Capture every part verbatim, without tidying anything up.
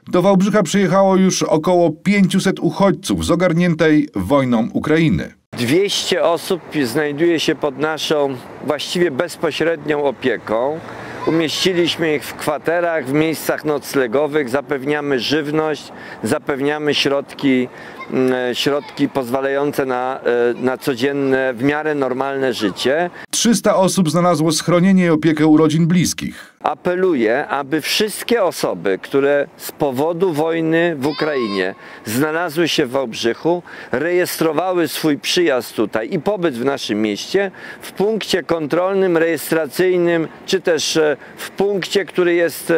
Do Wałbrzycha przyjechało już około pięciuset uchodźców z ogarniętej wojną Ukrainy. dwieście osób znajduje się pod naszą właściwie bezpośrednią opieką. Umieściliśmy ich w kwaterach, w miejscach noclegowych, zapewniamy żywność, zapewniamy środki, środki pozwalające na, na codzienne, w miarę normalne życie. trzysta osób znalazło schronienie i opiekę u rodzin bliskich. Apeluję, aby wszystkie osoby, które z powodu wojny w Ukrainie znalazły się w Wałbrzychu, rejestrowały swój przyjazd tutaj i pobyt w naszym mieście w punkcie kontrolnym, rejestracyjnym, czy też w punkcie, który jest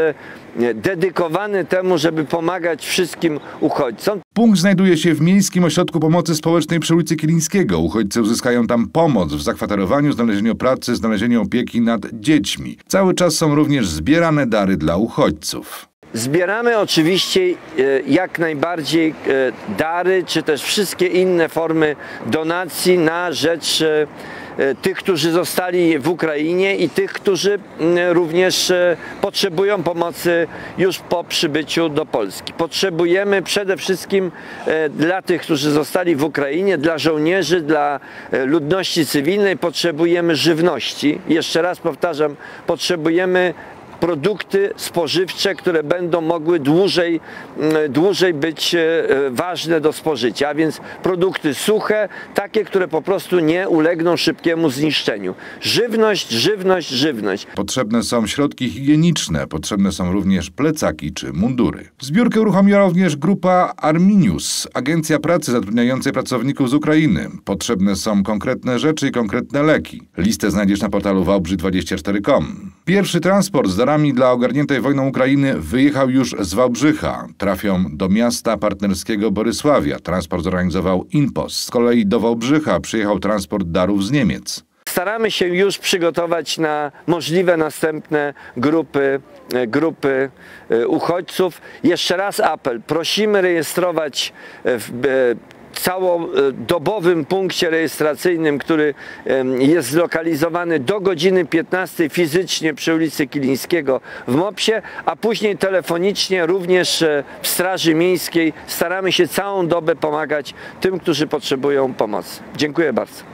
dedykowany temu, żeby pomagać wszystkim uchodźcom. Punkt znajduje się w Miejskim Ośrodku Pomocy Społecznej przy ulicy Kilińskiego. Uchodźcy uzyskają tam pomoc w zakwaterowaniu, znalezieniu pracy, znalezieniu opieki nad dziećmi. Cały czas są również zbierane dary dla uchodźców. Zbieramy oczywiście jak najbardziej dary, czy też wszystkie inne formy donacji na rzecz tych, którzy zostali w Ukrainie i tych, którzy również potrzebują pomocy już po przybyciu do Polski. Potrzebujemy przede wszystkim dla tych, którzy zostali w Ukrainie, dla żołnierzy, dla ludności cywilnej potrzebujemy żywności. Jeszcze raz powtarzam, potrzebujemy produkty spożywcze, które będą mogły dłużej, dłużej być ważne do spożycia, a więc produkty suche, takie, które po prostu nie ulegną szybkiemu zniszczeniu. Żywność, żywność, żywność. Potrzebne są środki higieniczne, potrzebne są również plecaki czy mundury. Zbiórkę uruchomiła również grupa Arminius, agencja pracy zatrudniającej pracowników z Ukrainy. Potrzebne są konkretne rzeczy i konkretne leki. Listę znajdziesz na portalu wałbrzych dwadzieścia cztery kropka com. Pierwszy transport z darami dla ogarniętej wojną Ukrainy wyjechał już z Wałbrzycha. Trafią do miasta partnerskiego Borysławia. Transport zorganizował InPost. Z kolei do Wałbrzycha przyjechał transport darów z Niemiec. Staramy się już przygotować na możliwe następne grupy, grupy uchodźców. Jeszcze raz apel. Prosimy rejestrować w całodobowym punkcie rejestracyjnym, który jest zlokalizowany do godziny piętnastej fizycznie przy ulicy Kilińskiego w Mopsie, a później telefonicznie również w Straży Miejskiej. Staramy się całą dobę pomagać tym, którzy potrzebują pomocy. Dziękuję bardzo.